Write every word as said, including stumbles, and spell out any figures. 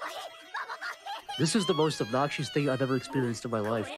This is the most obnoxious thing I've ever experienced in my life.